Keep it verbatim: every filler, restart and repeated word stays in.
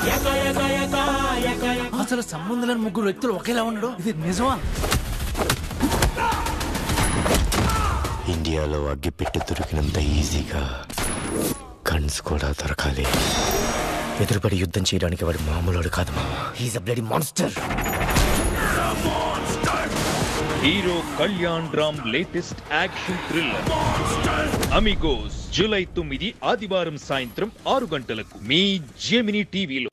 అసలు సంబంధం లేని ముగ్గురు వ్యక్తులు ఒకేలా ఉండడు, ఇది నిజమా? ఇండియాలో అగ్గిపెట్టి దొరికినంత ఈజీగా గన్స్ కూడా దొరకాలి. ఎదురుపడి యుద్ధం చేయడానికి వాడు మామూలుడు కాదు మామ. He's a bloody monster. Hero Kalyan Ram latest action thriller Amigos July తొమ్మిది ఆదివారం సాయంత్రం ఆరు గంటలకు మీ జెమినీ టీవీలో.